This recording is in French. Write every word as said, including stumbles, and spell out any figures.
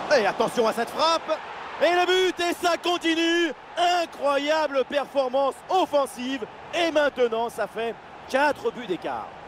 Et attention à cette frappe. Et le but, et ça continue. Incroyable performance offensive. Et maintenant, ça fait quatre buts d'écart.